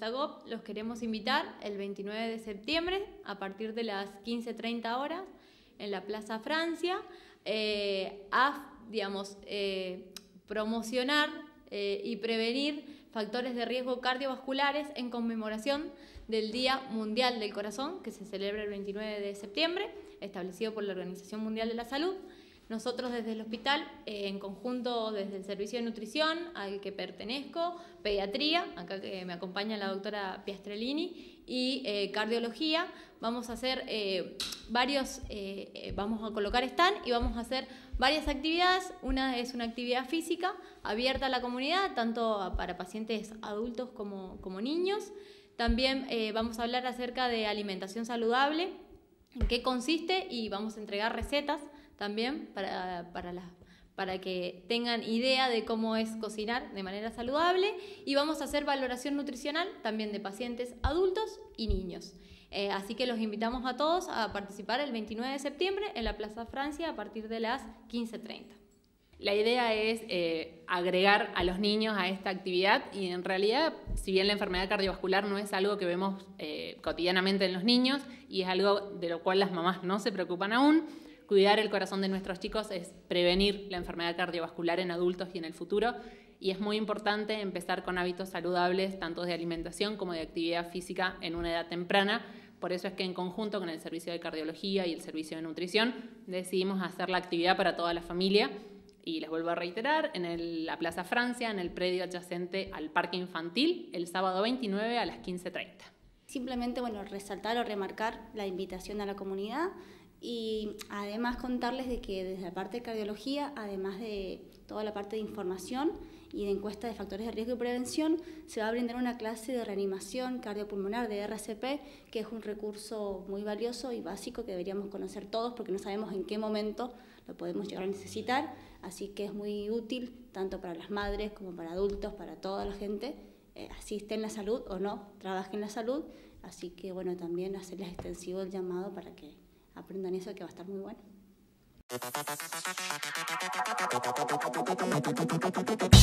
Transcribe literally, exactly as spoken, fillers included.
Estagop, los queremos invitar el veintinueve de septiembre a partir de las quince treinta horas en la Plaza Francia eh, a, digamos, eh, promocionar eh, y prevenir factores de riesgo cardiovasculares en conmemoración del Día Mundial del Corazón, que se celebra el veintinueve de septiembre, establecido por la Organización Mundial de la Salud. Nosotros desde el hospital, eh, en conjunto desde el Servicio de Nutrición al que pertenezco, Pediatría, acá que me acompaña la doctora Piastrellini, y eh, Cardiología, vamos a hacer eh, varios, eh, vamos a colocar stand y vamos a hacer varias actividades. Una es una actividad física abierta a la comunidad, tanto para pacientes adultos como, como niños. También eh, vamos a hablar acerca de alimentación saludable, en qué consiste, y vamos a entregar recetas también para, para, la, para que tengan idea de cómo es cocinar de manera saludable, y vamos a hacer valoración nutricional también de pacientes adultos y niños. Eh, así que los invitamos a todos a participar el veintinueve de septiembre en la Plaza Francia a partir de las quince treinta. La idea es eh, agregar a los niños a esta actividad, y en realidad, si bien la enfermedad cardiovascular no es algo que vemos eh, cotidianamente en los niños y es algo de lo cual las mamás no se preocupan aún, cuidar el corazón de nuestros chicos es prevenir la enfermedad cardiovascular en adultos y en el futuro, y es muy importante empezar con hábitos saludables, tanto de alimentación como de actividad física en una edad temprana. Por eso es que en conjunto con el Servicio de Cardiología y el Servicio de Nutrición decidimos hacer la actividad para toda la familia. Y les vuelvo a reiterar, en el, la Plaza Francia, en el predio adyacente al Parque Infantil, el sábado veintinueve a las quince treinta. Simplemente, bueno, resaltar o remarcar la invitación a la comunidad, y además contarles de que desde la parte de cardiología, además de toda la parte de información y de encuesta de factores de riesgo y prevención, se va a brindar una clase de reanimación cardiopulmonar de R C P, que es un recurso muy valioso y básico que deberíamos conocer todos, porque no sabemos en qué momento lo podemos llegar a necesitar. Así que es muy útil tanto para las madres como para adultos, para toda la gente, eh, así esté en la salud o no, trabaje en la salud. Así que bueno, también hacerles extensivo el llamado para que aprendan eso, que va a estar muy bueno.